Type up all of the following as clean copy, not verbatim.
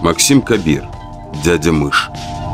Максим Кабир, дядя Мыш.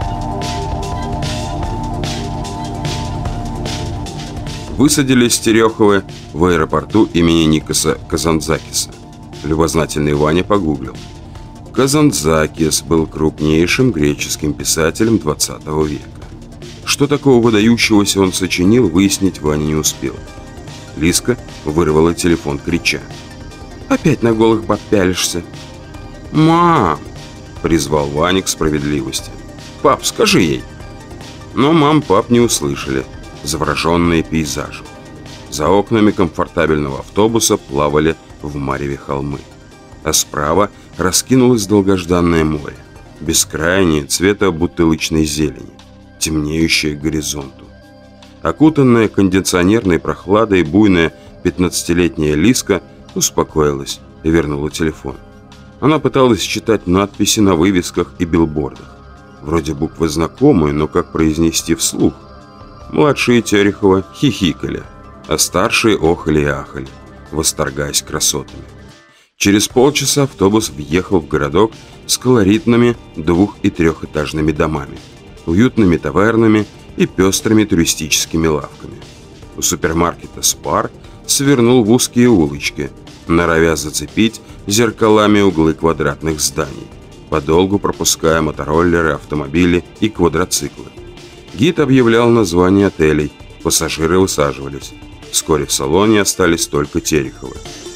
Высадились Тереховы в аэропорту имени Никоса Казанцзакиса. Любознательный Ваня погуглил. Казанцзакис был крупнейшим греческим писателем 20 века. Что такого выдающегося он сочинил, выяснить Ваня не успел. Лизка вырвала телефон, крича: «Опять на голых баб пялишься?» «Мам!» – призвал Ваня к справедливости. «Пап, скажи ей!» Но мам-пап не услышали, завороженные пейзажем. За окнами комфортабельного автобуса плавали в мареве холмы, а справа раскинулось долгожданное море, бескрайнее, цвета бутылочной зелени, темнеющее к горизонту. Окутанная кондиционерной прохладой буйная 15-летняя Лизка успокоилась и вернула телефон. Она пыталась читать надписи на вывесках и билбордах. Вроде буквы знакомые, но как произнести вслух? Младшие Терехова хихикали, а старшие охали и ахали, восторгаясь красотами. Через полчаса автобус въехал в городок с колоритными 2- и 3-этажными домами, уютными тавернами и пестрыми туристическими лавками. У супермаркета «Спар» свернул в узкие улочки, норовя зацепить зеркалами углы квадратных зданий, подолгу пропуская мотороллеры, автомобили и квадроциклы. Гид объявлял названия отелей, пассажиры высаживались. Вскоре в салоне остались только Тереховы.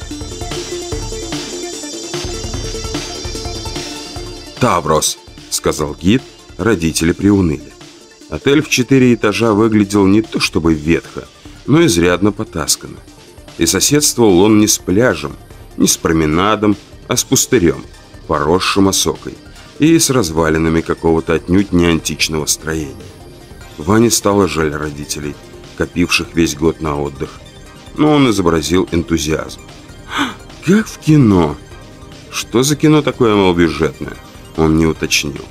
«Таврос», — сказал гид, родители приуныли. Отель в 4 этажа выглядел не то чтобы ветхо, но изрядно потасканно. И соседствовал он не с пляжем, не с променадом, а с пустырем, поросшим осокой, и с развалинами какого-то отнюдь не античного строения. Ване стало жаль родителей, копивших весь год на отдых, но он изобразил энтузиазм. «Как в кино!» Что за кино такое малобюджетное, он не уточнил.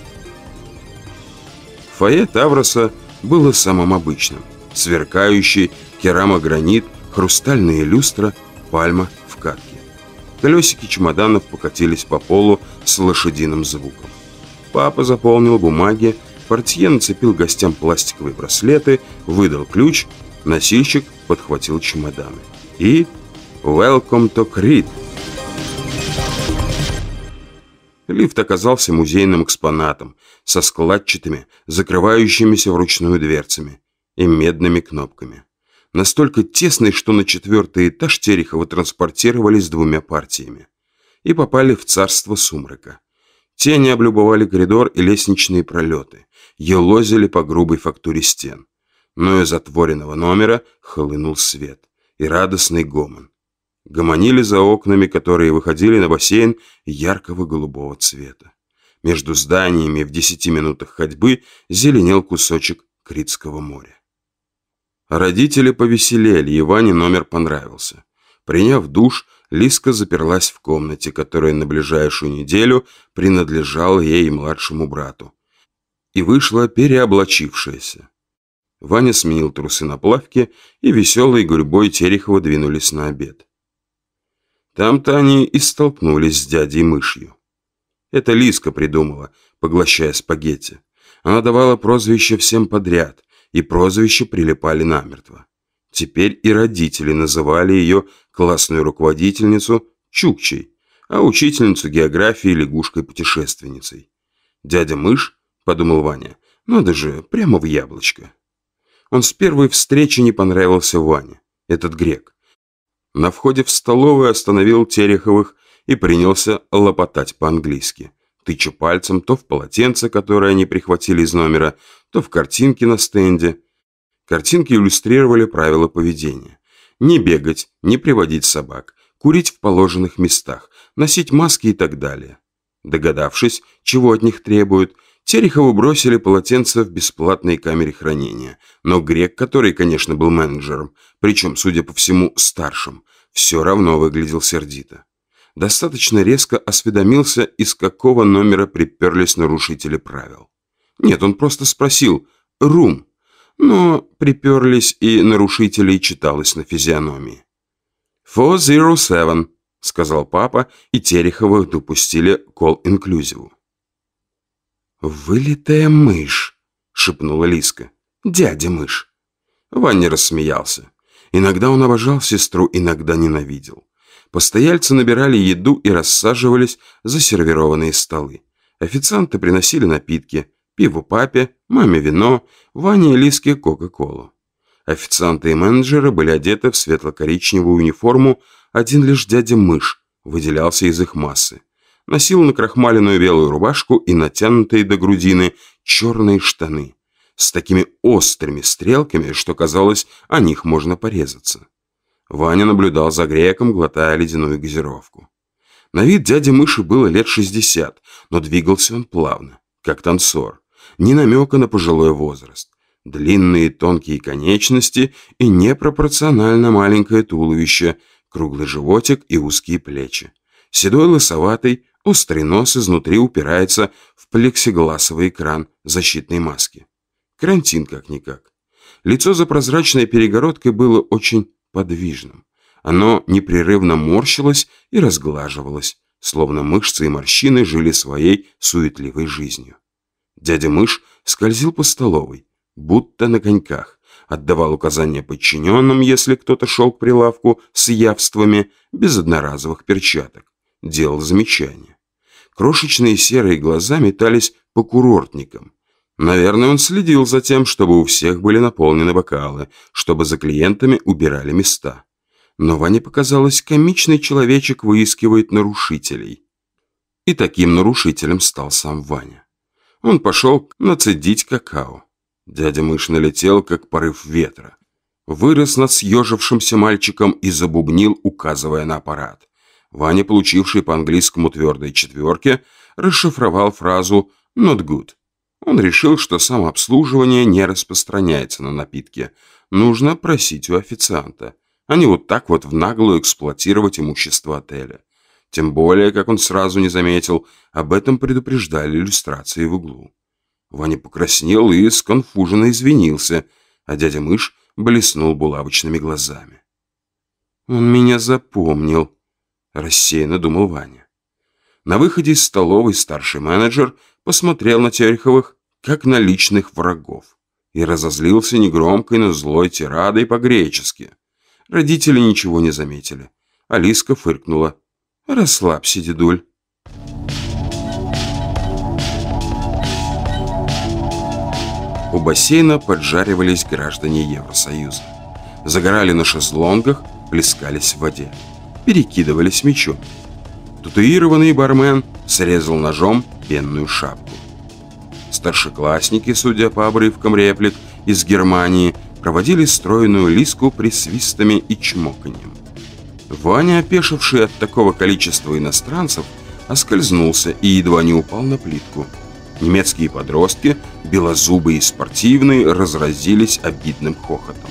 Фойе Тавроса было самым обычным: сверкающий керамогранит, хрустальные люстра, пальма в катке. Колесики чемоданов покатились по полу с лошадиным звуком. Папа заполнил бумаги, портье нацепил гостям пластиковые браслеты, выдал ключ, носильщик подхватил чемоданы. И «Welcome to Crete». Лифт оказался музейным экспонатом со складчатыми, закрывающимися вручную дверцами и медными кнопками. Настолько тесный, что на 4-й этаж Тереховы транспортировались 2 партиями и попали в царство сумрака. Тени облюбовали коридор и лестничные пролеты, елозили по грубой фактуре стен. Но из отворенного номера хлынул свет и радостный гомон. Гомонили за окнами, которые выходили на бассейн яркого голубого цвета. Между зданиями в 10 минутах ходьбы зеленел кусочек Критского моря. Родители повеселели, и Ване номер понравился. Приняв душ, Лизка заперлась в комнате, которая на ближайшую неделю принадлежала ей и младшему брату, и вышла переоблачившаяся. Ваня сменил трусы на плавки, и веселой гурьбой Терехова двинулись на обед. Там-то они и столкнулись с дядей Мышью. Это Лизка придумала, поглощая спагетти. Она давала прозвища всем подряд, и прозвища прилипали намертво. Теперь и родители называли ее, классную руководительницу, Чукчей, а учительницу географии лягушкой-путешественницей. «Дядя Мышь», — подумал Ваня, — «надо же, прямо в яблочко». Он с первой встречи не понравился Ване, этот грек. На входе в столовую остановил Тереховых и принялся лопотать по-английски, тыча пальцем то в полотенце, которое они прихватили из номера, то в картинки на стенде. Картинки иллюстрировали правила поведения: не бегать, не приводить собак, курить в положенных местах, носить маски и так далее. Догадавшись, чего от них требуют, Терехову бросили полотенце в бесплатной камере хранения, но грек, который, конечно, был менеджером, причем, судя по всему, старшим, все равно выглядел сердито. Достаточно резко осведомился, из какого номера приперлись нарушители правил. Нет, он просто спросил «рум», но приперлись и нарушителей читалось на физиономии. «407», — сказал папа, и Тереховых допустили к all-inclusive. «Вылитая мышь», — шепнула Лиска. «Дядя-мышь». Ваня рассмеялся. Иногда он обожал сестру, иногда ненавидел. Постояльцы набирали еду и рассаживались за сервированные столы. Официанты приносили напитки. Пиво папе, маме вино, Ване и Лиске кока-колу. Официанты и менеджеры были одеты в светло-коричневую униформу, один лишь дядя-мышь выделялся из их массы. Носил накрахмаленную белую рубашку и натянутые до грудины черные штаны с такими острыми стрелками, что казалось, о них можно порезаться. Ваня наблюдал за греком, глотая ледяную газировку. На вид дяде Мыши было лет 60, но двигался он плавно, как танцор, ни намека на пожилой возраст. Длинные тонкие конечности и непропорционально маленькое туловище, круглый животик и узкие плечи. Седой лысоватый, острый нос изнутри упирается в плексигласовый экран защитной маски. Карантин как-никак. Лицо за прозрачной перегородкой было очень подвижным. Оно непрерывно морщилось и разглаживалось, словно мышцы и морщины жили своей суетливой жизнью. Дядя Мышь скользил по столовой, будто на коньках, отдавал указания подчиненным, если кто-то шел к прилавку с явствами без одноразовых перчаток, делал замечания. Крошечные серые глаза метались по курортникам. Наверное, он следил за тем, чтобы у всех были наполнены бокалы, чтобы за клиентами убирали места. Но Ване показалось, комичный человечек выискивает нарушителей. И таким нарушителем стал сам Ваня. Он пошел нацедить какао. Дядя Мышь налетел, как порыв ветра. Вырос над съежившимся мальчиком и забубнил, указывая на аппарат. Ваня, получивший по английскому твердой четверке, расшифровал фразу «not good». Он решил, что самообслуживание не распространяется на напитки. Нужно просить у официанта, а не вот так вот в наглую эксплуатировать имущество отеля. Тем более, как он сразу не заметил, об этом предупреждали иллюстрации в углу. Ваня покраснел и сконфуженно извинился, а дядя Мышь блеснул булавочными глазами. «Он меня запомнил», – рассеянно думал Ваня. На выходе из столовой старший менеджер посмотрел на Тереховых, как на личных врагов, и разозлился негромкой, но злой тирадой по-гречески. Родители ничего не заметили. Алиска фыркнула. «Расслабься, дедуль». У бассейна поджаривались граждане Евросоюза. Загорали на шезлонгах, плескались в воде. Перекидывались мячом. Татуированный бармен срезал ножом пенную шапку. Старшеклассники, судя по обрывкам реплик из Германии, проводили стройную Лиску присвистами и чмоканьем. Ваня, опешивший от такого количества иностранцев, оскользнулся и едва не упал на плитку. Немецкие подростки, белозубые и спортивные, разразились обидным хохотом.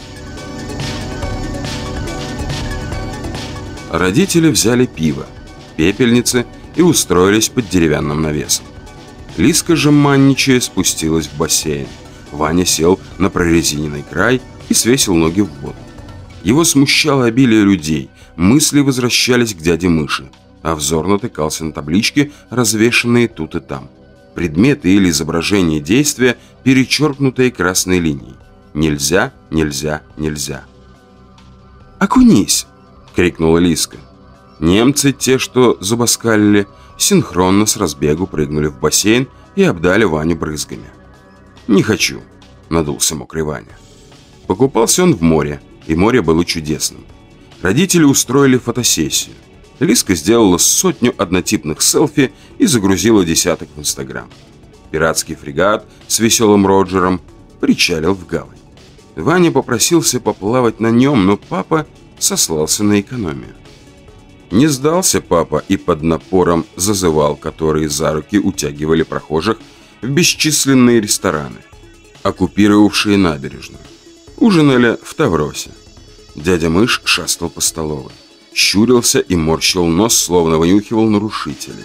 Родители взяли пиво, пепельницы и устроились под деревянным навесом. Лиска же, манничая, спустилась в бассейн. Ваня сел на прорезиненный край и свесил ноги в воду. Его смущало обилие людей, мысли возвращались к дяде Мыши, а взор натыкался на таблички, развешанные тут и там. Предметы или изображения действия, перечеркнутые красной линией. Нельзя, нельзя, нельзя. «Окунись!» — крикнула Лиска. Немцы, те, что забаскалили, синхронно с разбегу прыгнули в бассейн и обдали Ваню брызгами. «Не хочу», — надулся мокрый Ваня. Покупался он в море, и море было чудесным. Родители устроили фотосессию. Лиска сделала 100 однотипных селфи и загрузила десяток в Инстаграм. Пиратский фрегат с веселым Роджером причалил в гавань. Ваня попросился поплавать на нем, но папа сослался на экономию. Не сдался папа и под напором зазывал, которые за руки утягивали прохожих в бесчисленные рестораны, оккупировавшие набережную. Ужинали в Тавросе. Дядя Мышь шастал по столовой, щурился и морщил нос, словно вынюхивал нарушителей.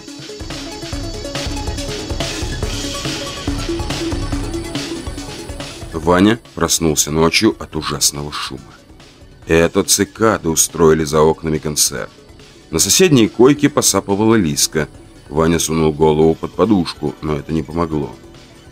Ваня проснулся ночью от ужасного шума. Это цикады устроили за окнами концерт. На соседней койке посапывала Лиска. Ваня сунул голову под подушку, но это не помогло.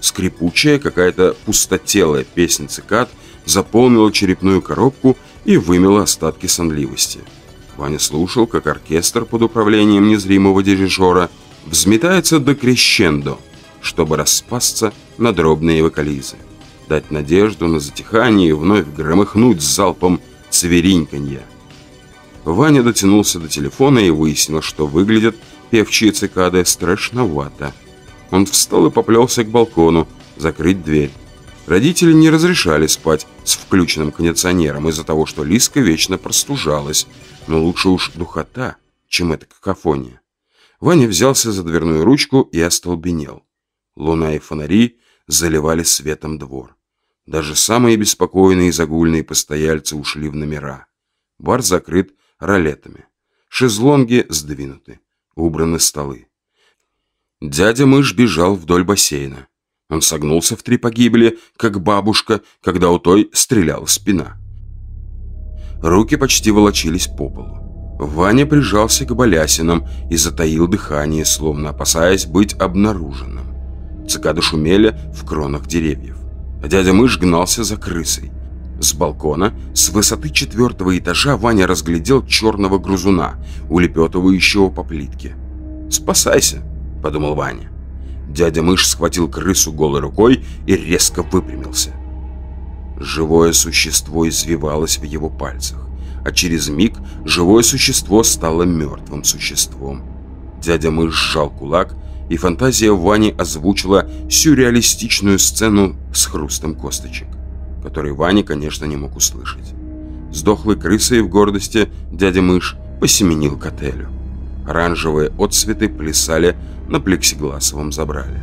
Скрипучая, какая-то пустотелая песня цикад заполнила черепную коробку и вымела остатки сонливости. Ваня слушал, как оркестр под управлением незримого дирижера взметается до крещендо, чтобы распасться на дробные вокализы, дать надежду на затихание и вновь громыхнуть залпом цвериньканья. Ваня дотянулся до телефона и выяснил, что выглядят певчие цикады страшновато. Он встал и поплелся к балкону, закрыть дверь. Родители не разрешали спать с включенным кондиционером из-за того, что Лиска вечно простужалась, но лучше уж духота, чем эта какофония. Ваня взялся за дверную ручку и остолбенел. Луна и фонари заливали светом двор. Даже самые беспокойные и загульные постояльцы ушли в номера. Бар закрыт ролетами. Шезлонги сдвинуты. Убраны столы. Дядя Мышь бежал вдоль бассейна. Он согнулся в 3 погибели, как бабушка, когда у той стреляла спина. Руки почти волочились по полу. Ваня прижался к балясинам и затаил дыхание, словно опасаясь быть обнаруженным. Цикады шумели в кронах деревьев. А дядя Мышь гнался за крысой. С балкона, с высоты 4-го этажа, Ваня разглядел черного грызуна, улепетывающего по плитке. «Спасайся», — подумал Ваня. Дядя Мышь схватил крысу голой рукой и резко выпрямился. Живое существо извивалось в его пальцах, а через миг живое существо стало мертвым существом. Дядя Мышь сжал кулак, и фантазия Вани озвучила сюрреалистичную сцену с хрустом косточек, который Ваня, конечно, не мог услышать. С дохлой крысой в гордости дядя Мышь посеменил к отелю. Оранжевые отцветы плясали на плексигласовом забрале.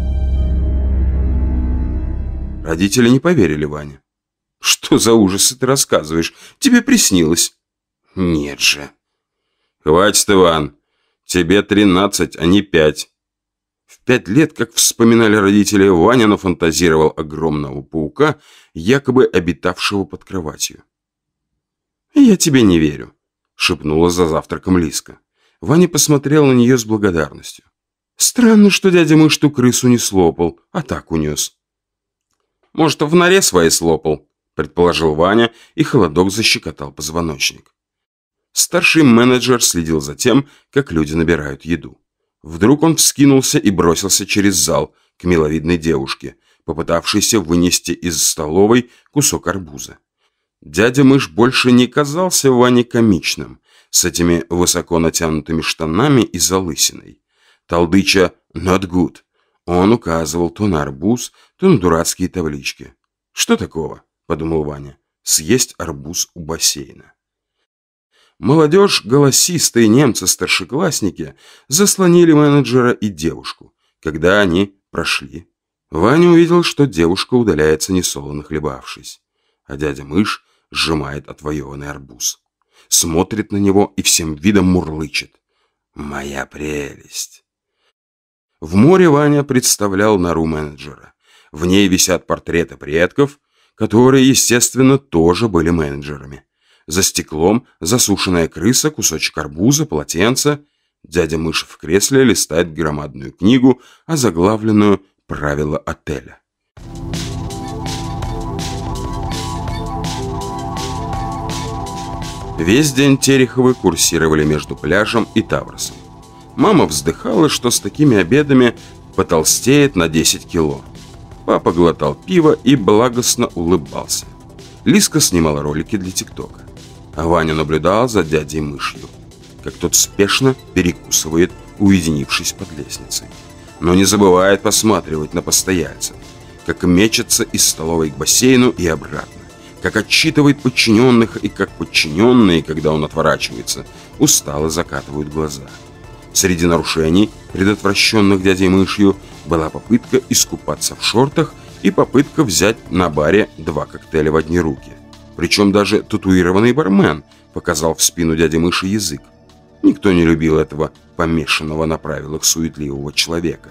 Родители не поверили Ване. «Что за ужасы ты рассказываешь? Тебе приснилось?» «Нет же». «Хватит, Иван. Тебе 13, а не 5. В 5 лет, как вспоминали родители, Ваня нафантазировал огромного паука, якобы обитавшего под кроватью. «Я тебе не верю», — шепнула за завтраком Лиска. Ваня посмотрел на нее с благодарностью. «Странно, что дядя Мышь ту крысу не слопал, а так унес». «Может, в норе своей слопал», — предположил Ваня, и холодок защекотал позвоночник. Старший менеджер следил за тем, как люди набирают еду. Вдруг он вскинулся и бросился через зал к миловидной девушке, попытавшейся вынести из столовой кусок арбуза. Дядя Мышь больше не казался Ване комичным, с этими высоко натянутыми штанами и залысиной. Толдыча «not good», он указывал то на арбуз, то на дурацкие таблички. «Что такого?» – подумал Ваня. «Съесть арбуз у бассейна». Молодежь, голосистые немцы-старшеклассники заслонили менеджера и девушку, когда они прошли. Ваня увидел, что девушка удаляется несолоно хлебавшись, а дядя Мышь сжимает отвоеванный арбуз. Смотрит на него и всем видом мурлычет. «Моя прелесть!» В море Ваня представлял нору менеджера. В ней висят портреты предков, которые, естественно, тоже были менеджерами. За стеклом засушенная крыса, кусочек арбуза, полотенце. Дядя Мышь в кресле листает громадную книгу, озаглавленную «Правила отеля». Весь день Тереховы курсировали между пляжем и Тавросом. Мама вздыхала, что с такими обедами потолстеет на 10 кило. Папа глотал пиво и благостно улыбался. Лиска снимала ролики для ТикТока. А Ваня наблюдал за дядей Мышью, как тот спешно перекусывает, уединившись под лестницей. Но не забывает посматривать на постояльцев, как мечется из столовой к бассейну и обратно, как отчитывает подчиненных и как подчиненные, когда он отворачивается, устало закатывают глаза. Среди нарушений, предотвращенных дядей Мышью, была попытка искупаться в шортах и попытка взять на баре 2 коктейля в одни руки. Причем даже татуированный бармен показал в спину дяди Мыши язык. Никто не любил этого помешанного на правилах суетливого человека.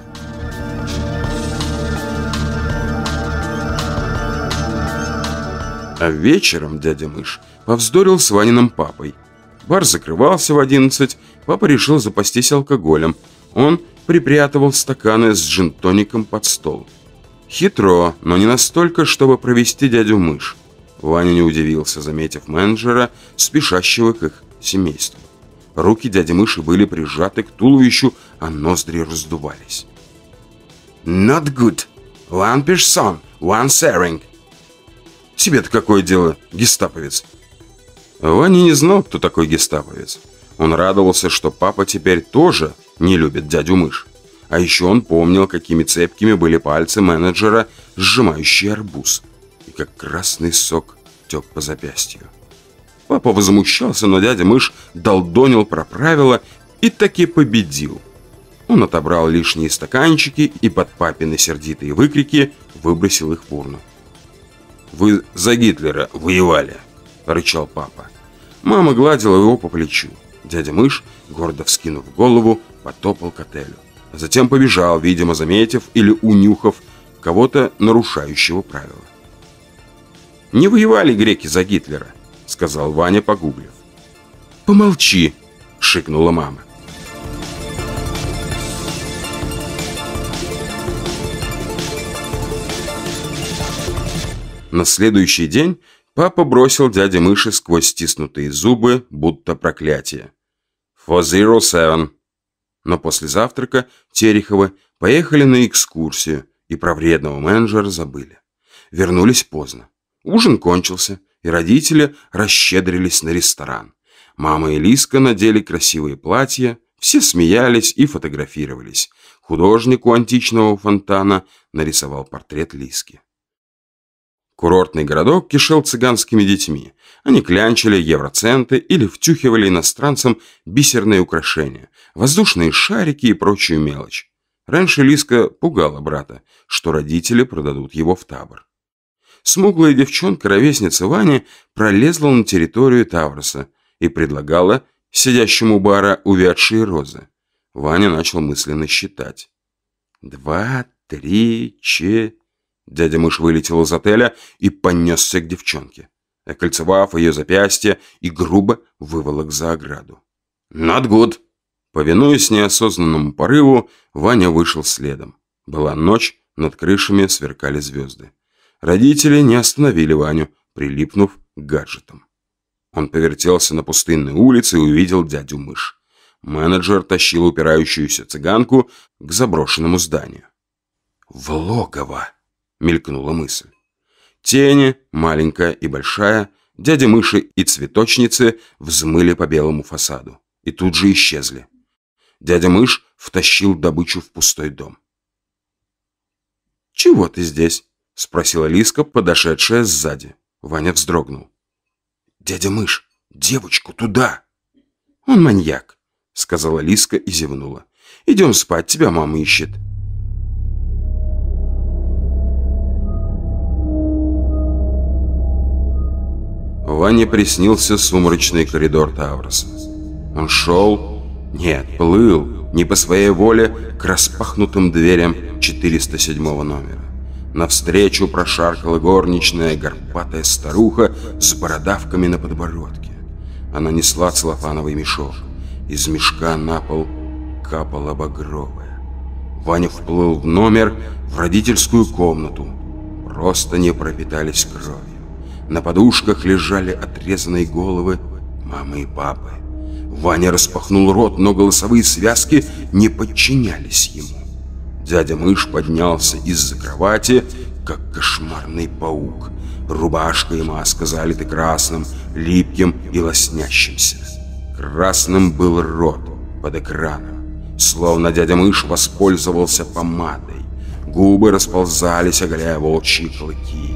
А вечером дядя Мышь повздорил с Ваниным папой. Бар закрывался в 11, папа решил запастись алкоголем. Он припрятывал стаканы с джин-тоником под стол. Хитро, но не настолько, чтобы провести дядю Мышь. Ваня не удивился, заметив менеджера, спешащего к их семейству. Руки дяди Мыши были прижаты к туловищу, а ноздри раздувались. «Not good. One person, one sharing». «Тебе-то какое дело, гестаповец?» Ваня не знал, кто такой гестаповец. Он радовался, что папа теперь тоже не любит дядю Мышь. А еще он помнил, какими цепкими были пальцы менеджера, сжимающие арбуз, и как красный сок тек по запястью. Папа возмущался, но дядя Мышь долдонил про правила и таки победил. Он отобрал лишние стаканчики и под папины сердитые выкрики выбросил их в урну. «Вы за Гитлера воевали», — рычал папа. Мама гладила его по плечу. Дядя Мышь, гордо вскинув голову, потопал к отелю. А затем побежал, видимо, заметив или унюхав кого-то, нарушающего правила. «Не воевали греки за Гитлера», — сказал Ваня, погуглив. «Помолчи», — шикнула мама. На следующий день папа бросил дяде Мыши сквозь стиснутые зубы, будто проклятие. «For 07». Но после завтрака Тереховы поехали на экскурсию, и про вредного менеджера забыли. Вернулись поздно. Ужин кончился, и родители расщедрились на ресторан. Мама и Лиска надели красивые платья, все смеялись и фотографировались. Художник у античного фонтана нарисовал портрет Лиски. Курортный городок кишел цыганскими детьми. Они клянчили евроценты или втюхивали иностранцам бисерные украшения, воздушные шарики и прочую мелочь. Раньше Лиска пугала брата, что родители продадут его в табор. Смуглая девчонка, ровесница Вани, пролезла на территорию Тавроса и предлагала сидящему у бара увядшие розы. Ваня начал мысленно считать. 2, 3, 4... Дядя Мышь вылетел из отеля и понесся к девчонке, окольцевав ее запястье и грубо выволок за ограду. «Not good!» Повинуясь неосознанному порыву, Ваня вышел следом. Была ночь, над крышами сверкали звезды. Родители не остановили Ваню, прилипнув к гаджетам. Он повертелся на пустынной улице и увидел дядю Мышь. Менеджер тащил упирающуюся цыганку к заброшенному зданию. «В логово!» — мелькнула мысль. Тени, маленькая и большая, дядя Мыши и цветочницы взмыли по белому фасаду и тут же исчезли. Дядя Мышь втащил добычу в пустой дом. «Чего ты здесь?» — спросила Лиска, подошедшая сзади. Ваня вздрогнул. «Дядя Мышь, девочку туда!» «Он маньяк», — сказала Лиска и зевнула. «Идем спать, тебя мама ищет». Ване приснился сумрачный коридор Тавроса. Он шел, нет, плыл, не по своей воле, к распахнутым дверям 407 номера. Навстречу прошаркала горничная горбатая старуха с бородавками на подбородке. Она несла целлофановый мешок. Из мешка на пол капало багровое. Ваня вплыл в номер, в родительскую комнату. Просто не пропитались кровью. На подушках лежали отрезанные головы мамы и папы. Ваня распахнул рот, но голосовые связки не подчинялись ему. Дядя Мышь поднялся из-за кровати, как кошмарный паук. Рубашка и маска залиты красным, липким и лоснящимся. Красным был рот под экраном, словно дядя Мышь воспользовался помадой. Губы расползались, оголяя волчьи клыки.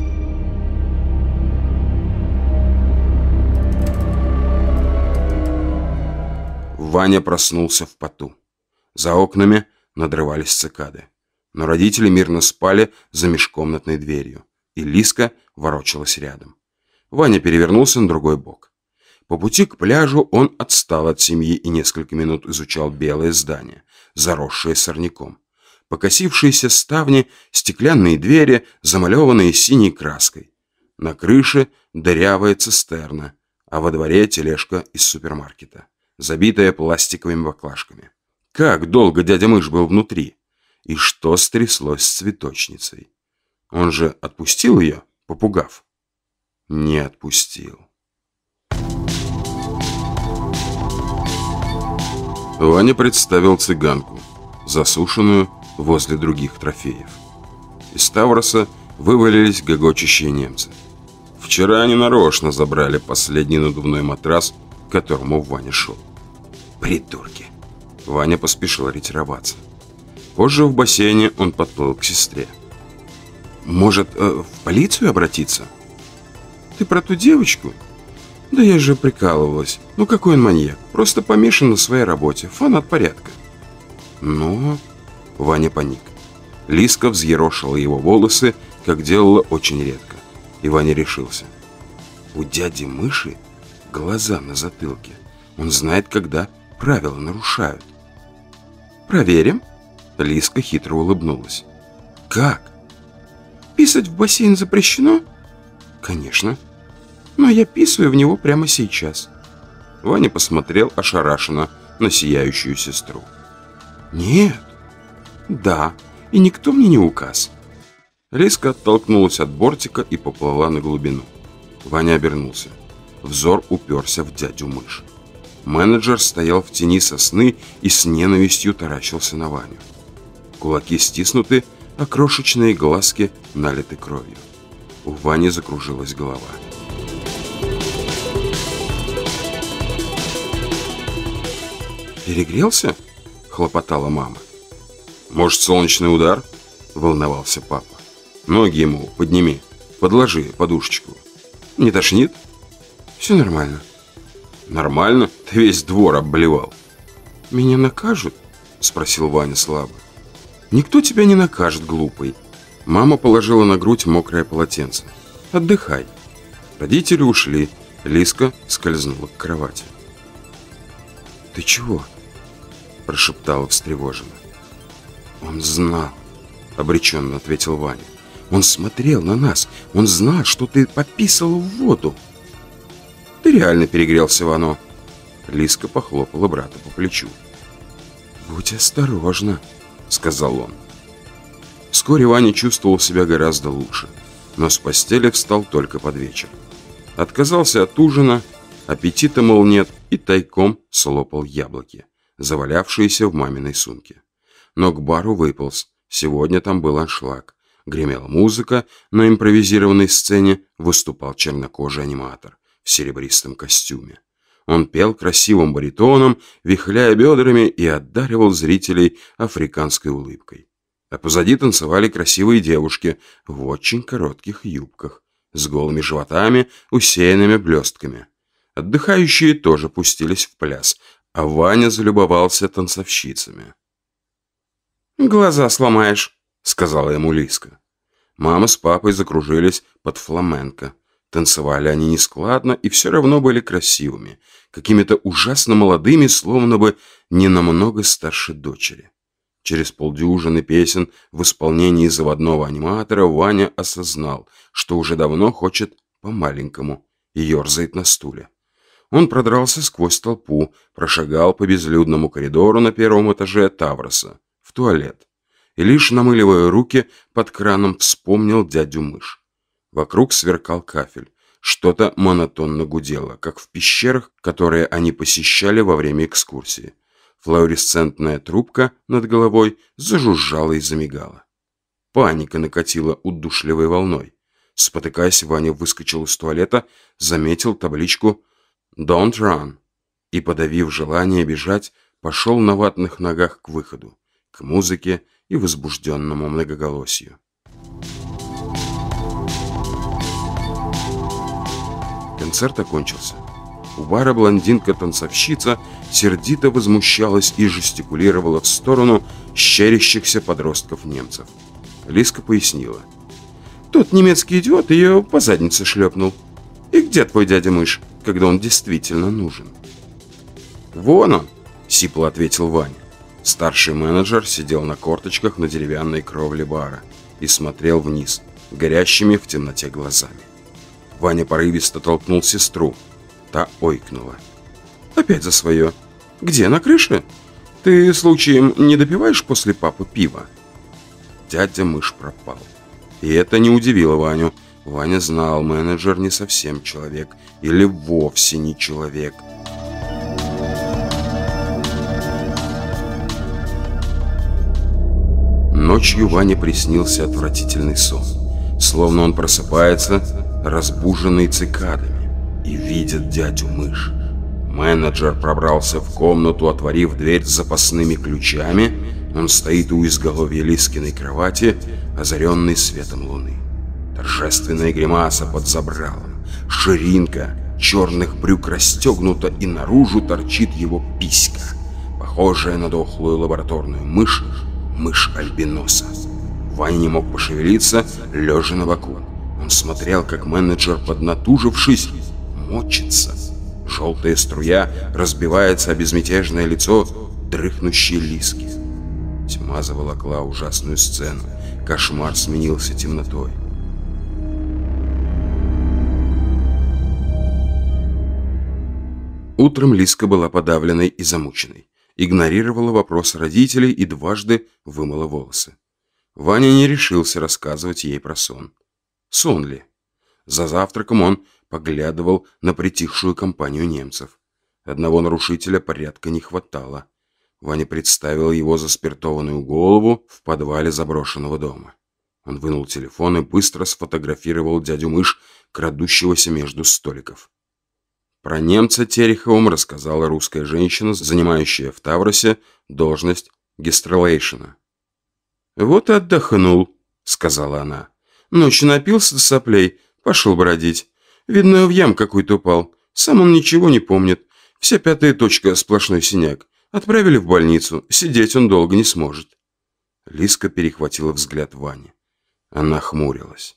Ваня проснулся в поту. За окнами надрывались цикады. Но родители мирно спали за межкомнатной дверью, и Лиска ворочалась рядом. Ваня перевернулся на другой бок. По пути к пляжу он отстал от семьи и несколько минут изучал белое здание, заросшее сорняком. Покосившиеся ставни, стеклянные двери, замалеванные синей краской. На крыше дырявая цистерна, а во дворе тележка из супермаркета, забитая пластиковыми баклажками. Как долго дядя Мышь был внутри? И что стряслось с цветочницей? Он же отпустил ее, попугав? Не отпустил. Ваня представил цыганку, засушенную возле других трофеев. Из Тавроса вывалились гогочущие немцы. Вчера они нарочно забрали последний надувной матрас, к которому Ваня шел. Придурки! Ваня поспешил ретироваться. Позже в бассейне он подплыл к сестре. «Может, в полицию обратиться?» «Ты про ту девочку?» «Да я же прикалывалась. Ну какой он маньяк? Просто помешан на своей работе. Фанат порядка». «Но...» Ваня паник. Лиска взъерошила его волосы, как делала очень редко. И Ваня решился. У дяди Мыши глаза на затылке. Он знает, когда правила нарушают. «Проверим?» Лиска хитро улыбнулась. «Как? Писать в бассейн запрещено?» «Конечно. Но я писаю в него прямо сейчас». Ваня посмотрел ошарашенно на сияющую сестру. «Нет». «Да, и никто мне не указ». Лиска оттолкнулась от бортика и поплыла на глубину. Ваня обернулся. Взор уперся в дядю Мышь. Менеджер стоял в тени сосны и с ненавистью таращился на Ваню. Кулаки стиснуты, а крошечные глазки налиты кровью. У Вани закружилась голова. «Перегрелся?» — хлопотала мама. «Может, солнечный удар?» — волновался папа. «Ноги ему подними, подложи подушечку. Не тошнит?» «Все нормально». «Нормально? Ты весь двор обблевал». «Меня накажут?» — спросил Ваня слабо. «Никто тебя не накажет, глупый». Мама положила на грудь мокрое полотенце. «Отдыхай». Родители ушли. Лиска скользнула к кровати. «Ты чего?» – прошептала встревоженно. «Он знал», – обреченно ответил Ваня. «Он смотрел на нас. Он знал, что ты пописал в воду». «Ты реально перегрелся, Вано». Лиска похлопала брата по плечу. «Будь осторожна», – сказал он. Вскоре Ваня чувствовал себя гораздо лучше, но с постели встал только под вечер. Отказался от ужина, аппетита, мол, нет, и тайком слопал яблоки, завалявшиеся в маминой сумке. Но к бару выполз. Сегодня там был аншлаг. Гремела музыка, на импровизированной сцене выступал чернокожий аниматор в серебристом костюме. Он пел красивым баритоном, вихляя бедрами, и одаривал зрителей африканской улыбкой. А позади танцевали красивые девушки в очень коротких юбках, с голыми животами, усеянными блестками. Отдыхающие тоже пустились в пляс, а Ваня залюбовался танцовщицами. «Глаза сломаешь», — сказала ему Лиска. Мама с папой закружились под фламенко. Танцевали они нескладно и все равно были красивыми, какими-то ужасно молодыми, словно бы не намного старше дочери. Через полдюжины песен в исполнении заводного аниматора Ваня осознал, что уже давно хочет по-маленькому и ерзает на стуле. Он продрался сквозь толпу, прошагал по безлюдному коридору на первом этаже Тавроса, в туалет, и лишь намыливая руки под краном вспомнил дядю Мышь. Вокруг сверкал кафель, что-то монотонно гудело, как в пещерах, которые они посещали во время экскурсии. Флуоресцентная трубка над головой зажужжала и замигала. Паника накатила удушливой волной. Спотыкаясь, Ваня выскочил из туалета, заметил табличку «Don't run» и, подавив желание бежать, пошел на ватных ногах к выходу, к музыке и возбужденному многоголосию. Концерт окончился. У бара блондинка-танцовщица сердито возмущалась и жестикулировала в сторону щерящихся подростков немцев. Лиска пояснила. «Тот немецкий идиот ее по заднице шлепнул. И где твой дядя Мышь, когда он действительно нужен?» «Вон он», — сипло ответил Ваня. Старший менеджер сидел на корточках на деревянной кровле бара и смотрел вниз, горящими в темноте глазами. Ваня порывисто толкнул сестру. Та ойкнула. «Опять за свое. Где, на крыше? Ты, случаем, не допиваешь после папы пива?» дядя Мышь пропал. И это не удивило Ваню. Ваня знал, менеджер не совсем человек или вовсе не человек. Ночью Ване приснился отвратительный сон. Словно он просыпается, разбуженный цикадами, и видит дядю Мышь. Менеджер пробрался в комнату, отворив дверь с запасными ключами. Он стоит у изголовья Лискиной кровати, озаренный светом луны. Торжественная гримаса под забралом. Ширинка черных брюк расстегнута, и наружу торчит его писька, похожая на дохлую лабораторную мышь, мышь альбиноса. Ваня не мог пошевелиться, лежа на боку. Он смотрел, как менеджер, поднатужившись, мочится. Желтая струя разбивается о безмятежное лицо дрыхнущей Лиски. Тьма заволокла ужасную сцену. Кошмар сменился темнотой. Утром Лиска была подавленной и замученной. Игнорировала вопросы родителей и дважды вымыла волосы. Ваня не решился рассказывать ей про сон. Сон ли? За завтраком он поглядывал на притихшую компанию немцев. Одного нарушителя порядка не хватало. Ваня представил его заспиртованную голову в подвале заброшенного дома. Он вынул телефон и быстро сфотографировал дядю Мышь, крадущегося между столиков. Про немца Тереховым рассказала русская женщина, занимающая в Тавросе должность гестрелейшена. «Вот и отдохнул», — сказала она. «Ночью напился до соплей, пошел бродить. Видно, в ям какой-то упал. Сам он ничего не помнит. Вся пятая точка — сплошной синяк. Отправили в больницу. Сидеть он долго не сможет». Лиска перехватила взгляд Вани. Она хмурилась.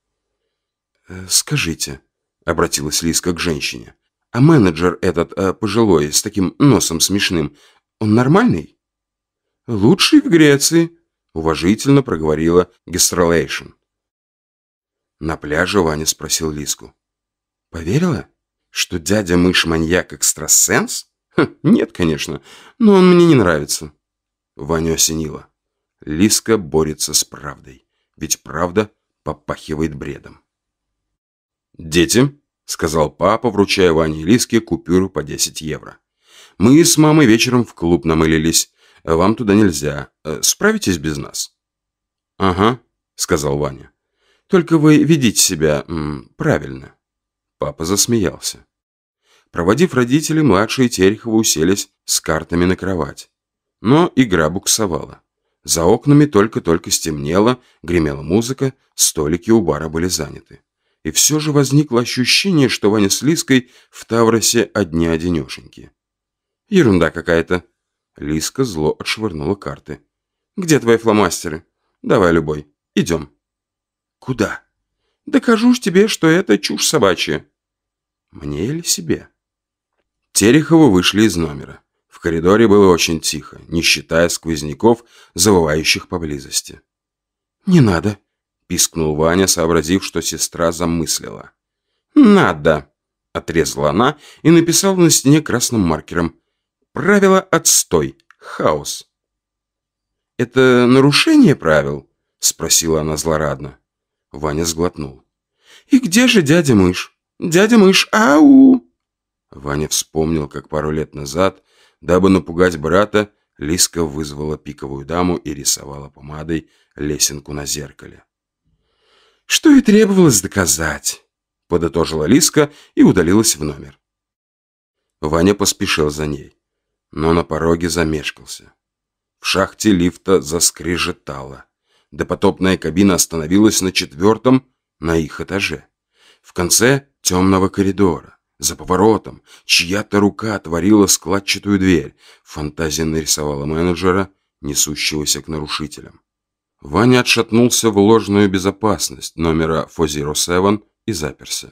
«Скажите», — обратилась Лиска к женщине, «а менеджер этот, пожилой, с таким носом смешным, он нормальный?» «Лучший в Греции», — уважительно проговорила гестрелейшн. На пляже Ваня спросил Лиску. «Поверила, что дядя Мышь маньяк-экстрасенс? Нет, конечно, но он мне не нравится». Ваню осенило. Лиска борется с правдой, ведь правда попахивает бредом. «Дети», — сказал папа, вручая Ване и Лиске купюру по 10 евро. «Мы с мамой вечером в клуб намылились. Вам туда нельзя. Справитесь без нас?» «Ага», — сказал Ваня. «Только вы ведите себя правильно». Папа засмеялся. Проводив родителей, младшие Тереховы уселись с картами на кровать. Но игра буксовала. За окнами только-только стемнело, гремела музыка, столики у бара были заняты. И все же возникло ощущение, что Ваня с Лиской в Тавросе одни-одинешеньки. «Ерунда какая-то». Лиска зло отшвырнула карты. «Где твои фломастеры? Давай любой. Идем». «Куда?» «Докажу ж тебе, что это чушь собачья». «Мне или себе?» Тереховы вышли из номера. В коридоре было очень тихо, не считая сквозняков, завывающих поблизости. «Не надо», — пискнул Ваня, сообразив, что сестра замыслила. «Надо», — отрезала она и написала на стене красным маркером. «Правило отстой. Хаос». «Это нарушение правил?» — спросила она злорадно. Ваня сглотнул. «И где же дядя Мышь? Дядя Мышь, ау!» Ваня вспомнил, как пару лет назад, дабы напугать брата, Лиска вызвала пиковую даму и рисовала помадой лесенку на зеркале. «Что и требовалось доказать», — подытожила Лиска и удалилась в номер. Ваня поспешил за ней, но на пороге замешкался. В шахте лифта заскрежетало. Допотопная кабина остановилась на 4-м, на их этаже. В конце темного коридора, за поворотом, чья-то рука отворила складчатую дверь. Фантазия нарисовала менеджера, несущегося к нарушителям. Ваня отшатнулся в ложную безопасность номера 407 и заперся.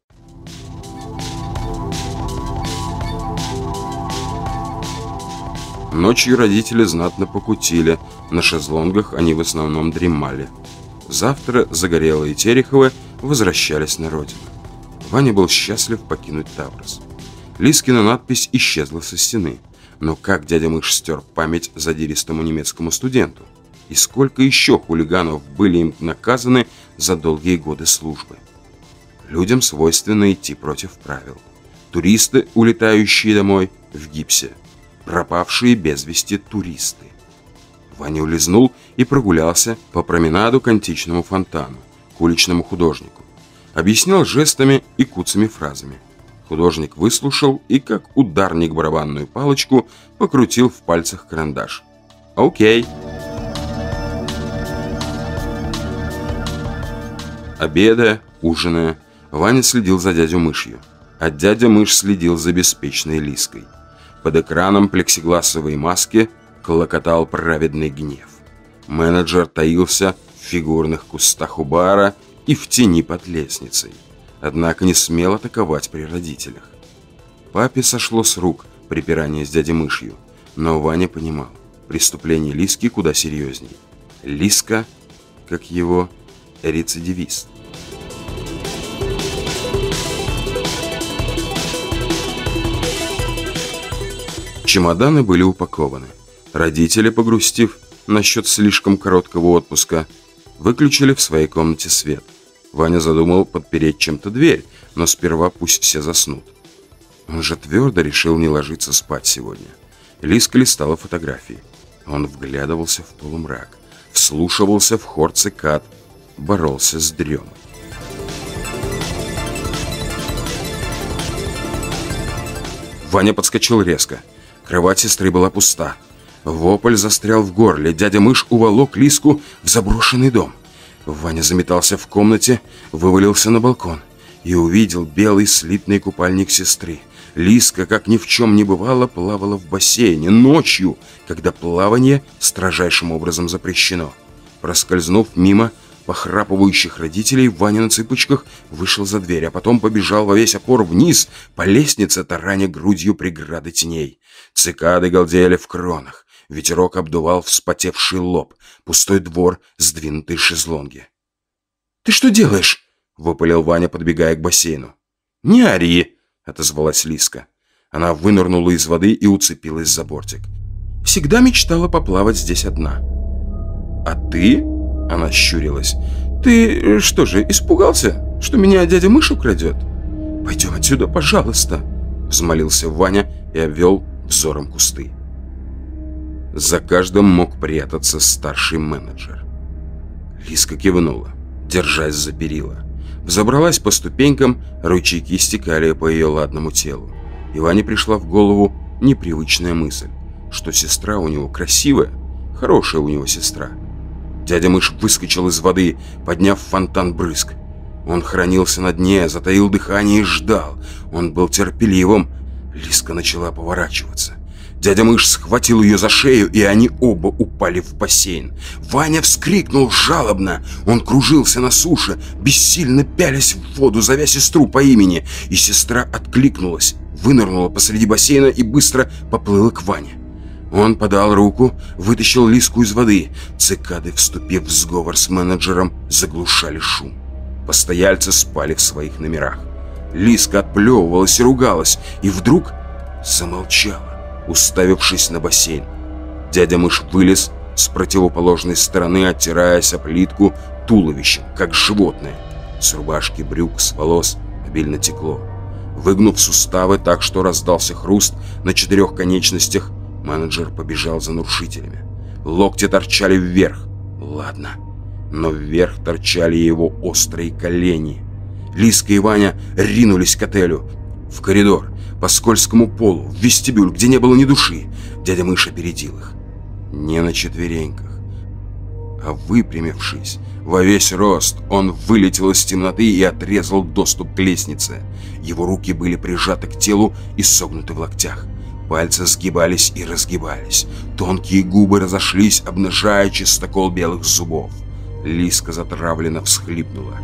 Ночью родители знатно покутили. На шезлонгах они в основном дремали. Завтра Загорелые и Тереховы возвращались на родину. Ваня был счастлив покинуть Таврос. Лискина надпись исчезла со стены. Но как дядя Мышь стер память задиристому немецкому студенту? И сколько еще хулиганов были им наказаны за долгие годы службы. Людям свойственно идти против правил. Туристы, улетающие домой в гипсе. Пропавшие без вести туристы. Ваня улизнул и прогулялся по променаду к античному фонтану, к уличному художнику. Объяснял жестами и куцами фразами. Художник выслушал и, как ударник барабанную палочку, покрутил в пальцах карандаш. «Окей». Обедая, ужиная, Ваня следил за дядю Мышью, а дядя Мышь следил за беспечной Лиской. Под экраном плексигласовой маски клокотал праведный гнев. Менеджер таился в фигурных кустах у бара и в тени под лестницей, однако не смел атаковать при родителях. Папе сошло с рук припирание с дядей Мышью, но Ваня понимал, преступление Лиски куда серьезней. Лиска, как его, рецидивист. Чемоданы были упакованы. Родители, погрустив насчет слишком короткого отпуска, выключили в своей комнате свет. Ваня задумал подпереть чем-то дверь, но сперва пусть все заснут. Он же твердо решил не ложиться спать сегодня. Лиска листала фотографии. Он вглядывался в полумрак, вслушивался в хор цикад, боролся с дремой. Ваня подскочил резко. Кровать сестры была пуста. Вопль застрял в горле. Дядя Мышь уволок Лиску в заброшенный дом. Ваня заметался в комнате, вывалился на балкон и увидел белый слитный купальник сестры. Лиска, как ни в чем не бывало, плавала в бассейне ночью, когда плавание строжайшим образом запрещено. Проскользнув мимо похрапывающих родителей, Ваня на цыпочках вышел за дверь, а потом побежал во весь опор вниз по лестнице, тараня грудью преграды теней. Цикады галдели в кронах, ветерок обдувал вспотевший лоб, пустой двор, сдвинутые шезлонги. «Ты что делаешь?» — выпалил Ваня, подбегая к бассейну. «Не ори!» — отозвалась Лиска. Она вынырнула из воды и уцепилась за бортик. «Всегда мечтала поплавать здесь одна». «А ты?» — она щурилась. «Ты что же, испугался, что меня дядя Мышь украдет?» «Пойдем отсюда, пожалуйста!» — взмолился Ваня и обвел взором кусты. За каждым мог прятаться старший менеджер. Лиска кивнула, держась за перила. Взобралась по ступенькам, ручейки стекали по ее ладному телу. И Ване пришла в голову непривычная мысль, что сестра у него красивая, хорошая у него сестра. Дядя Мышь выскочил из воды, подняв фонтан брызг. Он хранился на дне, затаил дыхание и ждал. Он был терпеливым. Лиска начала поворачиваться. Дядя Мышь схватил ее за шею, и они оба упали в бассейн. Ваня вскрикнул жалобно. Он кружился на суше, бессильно пялясь в воду, зовя сестру по имени. И сестра откликнулась, вынырнула посреди бассейна и быстро поплыла к Ване. Он подал руку, вытащил Лиску из воды. Цикады, вступив в сговор с менеджером, заглушали шум. Постояльцы спали в своих номерах. Лиска отплевывалась и ругалась, и вдруг замолчала, уставившись на бассейн. Дядя Мышь вылез с противоположной стороны, оттираясь о плитку туловищем, как животное. С рубашки, брюк, с волос обильно текло. Выгнув суставы так, что раздался хруст на 4 конечностях, менеджер побежал за нарушителями. Локти торчали вверх. Ладно, но вверх торчали его острые колени. Лиска и Ваня ринулись к отелю. В коридор, по скользкому полу, в вестибюль, где не было ни души. Дядя Мышь опередил их. Не на четвереньках, а выпрямившись во весь рост, он вылетел из темноты и отрезал доступ к лестнице. Его руки были прижаты к телу и согнуты в локтях. Пальцы сгибались и разгибались. Тонкие губы разошлись, обнажая чистокол белых зубов. Лиска затравленно всхлипнула.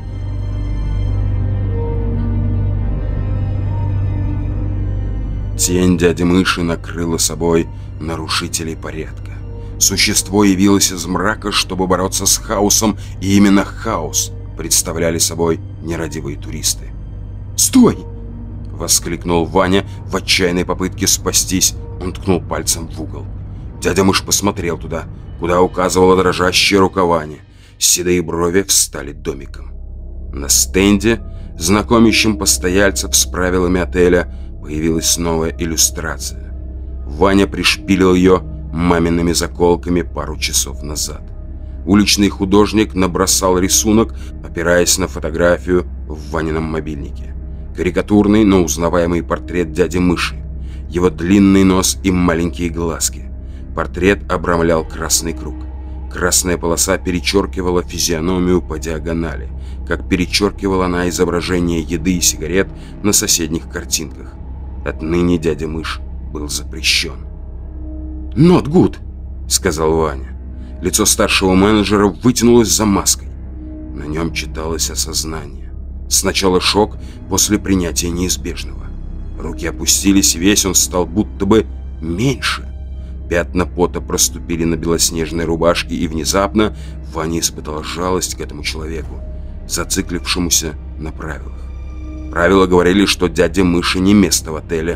Тень дяди Мыши накрыла собой нарушителей порядка. Существо явилось из мрака, чтобы бороться с хаосом, и именно хаос представляли собой нерадивые туристы. «Стой!» — воскликнул Ваня в отчаянной попытке спастись. Он ткнул пальцем в угол. Дядя Мышь посмотрел туда, куда указывала дрожащая рука Вани. Седые брови встали домиком. На стенде, знакомящем постояльцев с правилами отеля, появилась новая иллюстрация. Ваня пришпилил ее мамиными заколками пару часов назад. Уличный художник набросал рисунок, опираясь на фотографию в Ванином мобильнике. Карикатурный, но узнаваемый портрет дяди Мыши. Его длинный нос и маленькие глазки. Портрет обрамлял красный круг. Красная полоса перечеркивала физиономию по диагонали, как перечеркивала она изображение еды и сигарет на соседних картинках. Отныне дядя Мышь был запрещен. «Not good», — сказал Ваня. Лицо старшего менеджера вытянулось за маской. На нем читалось осознание. Сначала шок, после принятия неизбежного. Руки опустились, весь он стал будто бы меньше. Пятна пота проступили на белоснежной рубашке, и внезапно Ваня испытал жалость к этому человеку, зациклившемуся на правилах. Правила говорили, что дяде Мыши не место в отеле.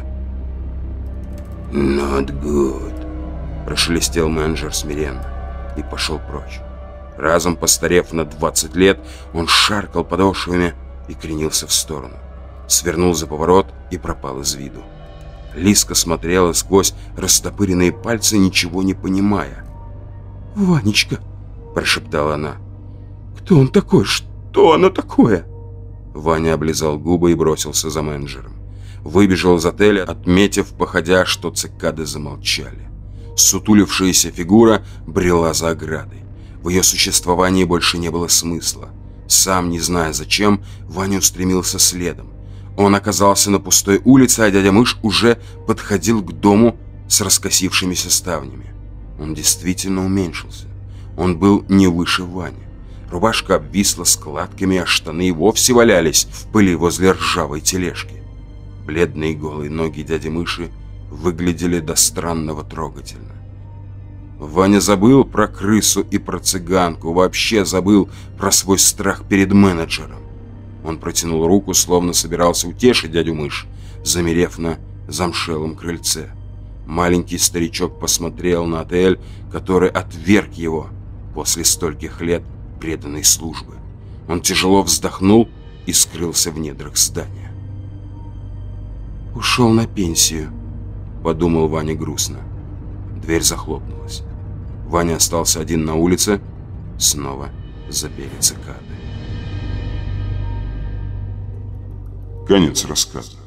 «Not good», — прошелестел менеджер смиренно и пошел прочь. Разом постарев на 20 лет, он шаркал подошвами и кренился в сторону. Свернул за поворот и пропал из виду. Лиска смотрела сквозь растопыренные пальцы, ничего не понимая. «Ванечка», — прошептала она, — «кто он такой? Что оно такое?» Ваня облизал губы и бросился за менеджером. Выбежал из отеля, отметив, походя, что цикады замолчали. Сутулившаяся фигура брела за оградой. В ее существовании больше не было смысла. Сам, не зная зачем, Ваня устремился следом. Он оказался на пустой улице, а дядя Мышь уже подходил к дому с раскосившимися ставнями. Он действительно уменьшился. Он был не выше Вани. Рубашка обвисла складками, а штаны и вовсе валялись в пыли возле ржавой тележки. Бледные голые ноги дяди Мыши выглядели до странного трогательно. Ваня забыл про крысу и про цыганку, вообще забыл про свой страх перед менеджером. Он протянул руку, словно собирался утешить дядю Мышь, замерев на замшелом крыльце. Маленький старичок посмотрел на отель, который отверг его после стольких лет преданной службы. Он тяжело вздохнул и скрылся в недрах здания. «Ушел на пенсию», — подумал Ваня грустно. Дверь захлопнулась. Ваня остался один на улице. Снова запели цикады. Конец рассказа.